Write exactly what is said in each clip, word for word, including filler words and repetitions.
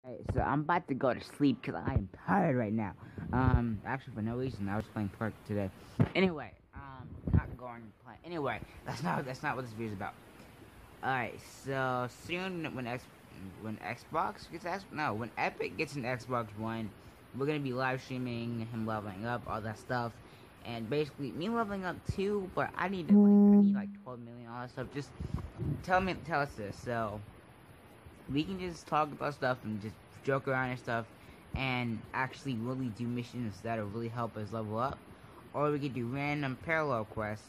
Alright, so I'm about to go to sleep because I am tired right now. Um, actually for no reason. I was playing Park today. Anyway, um, not going to play. Anyway, that's not that's not what this video is about. Alright, so soon when X when Xbox gets X no when Epic gets an Xbox One, we're gonna be live streaming him leveling up, all that stuff, and basically me leveling up too. But I need to like I need like twelve million, all that stuff. Just tell me, tell us this. So we can just talk about stuff and just joke around and stuff, and actually really do missions that'll really help us level up, or we could do random parallel quests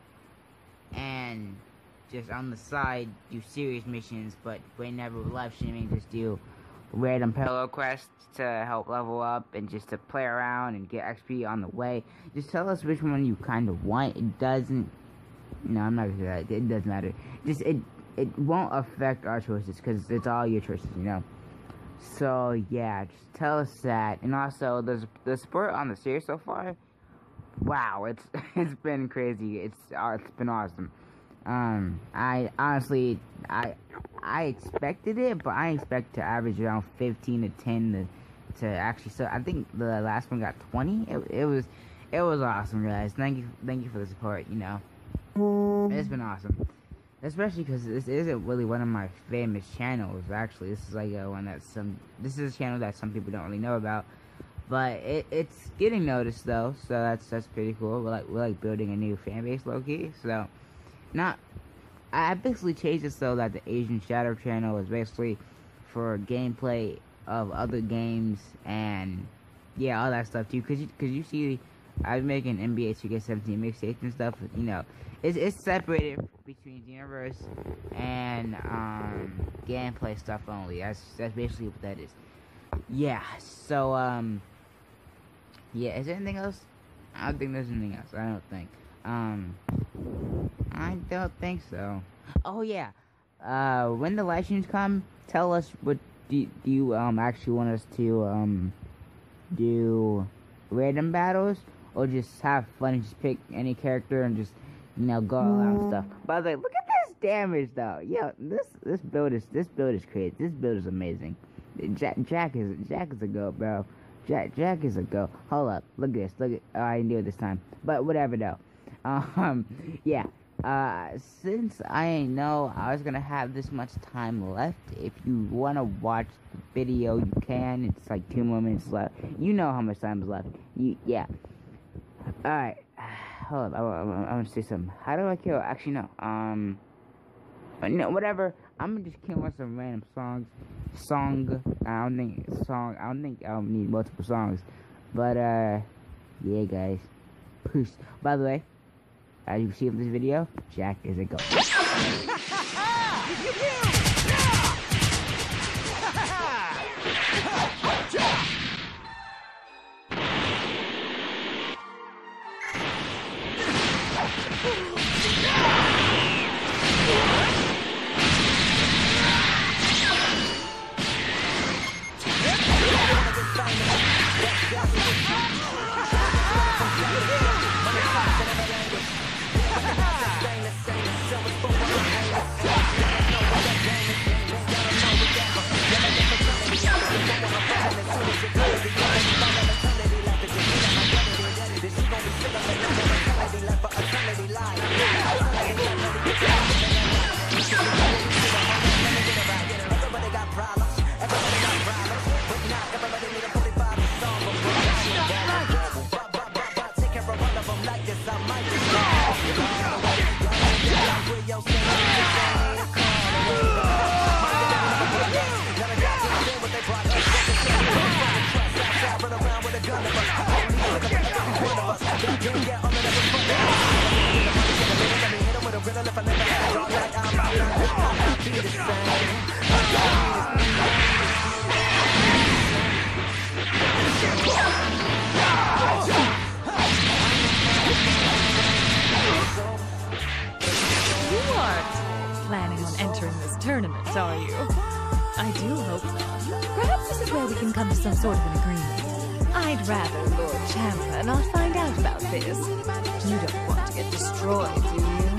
and just on the side do serious missions, but whenever we're live streaming, just do random parallel quests to help level up and just to play around and get X P on the way. Just tell us which one you kind of want. It doesn't. No, I'm not gonna say that. It doesn't matter. Just it. It won't affect our choices because it's all your choices, you know. So yeah, just tell us that. And also, the the support on the series so far, wow, it's it's been crazy. It's uh, it's been awesome. Um, I honestly, I I expected it, but I expect to average around fifteen to ten to to actually. So I think the last one got twenty. It it was it was awesome, guys. Thank you thank you for the support. You know, it's been awesome. Especially because this isn't really one of my famous channels. Actually, this is like a one that some. This is a channel that some people don't really know about, but it, it's getting noticed though. So that's that's pretty cool. We're like we're like building a new fan base, low key. So, not. I basically changed it so that the Asian Shadow channel is basically for gameplay of other games and yeah, all that stuff too. Cause you, cause you see, I'm making N B A two K seventeen mixtapes and stuff. You know, it's it's separated between the universe and um gameplay stuff only. That's that's basically what that is. Yeah. So um yeah, is there anything else? I don't think there's anything else. I don't think. Um I don't think so. Oh yeah. Uh when the live streams come, tell us what do, do you um actually want us to um do random battles or just have fun and just pick any character and just, you know, go around and stuff. By the way, look at this damage though. Yeah, this this build is this build is crazy. This build is amazing. Jack Jack is Jack is a go, bro. Jack Jack is a go. Hold up, look at this. Look at oh, I didn't do it this time, but whatever though. Um, yeah. Uh, since I know I was gonna have this much time left, if you wanna watch the video, you can. It's like two more minutes left. You know how much time is left. You yeah. All right. Hold up, I, I, I want to say something. How do I kill? Actually, no. Um, no, whatever. I'm gonna just kill with some random songs. Song. I don't think song. I don't think I'll need multiple songs. But uh, yeah, guys. Push. By the way, as you see in this video, Jack is a ghost. Planning on entering this tournament, are you? I do hope so. Perhaps this is where we can come to some sort of an agreement. I'd rather Lord Champa not find out about this. You don't want to get destroyed, do you?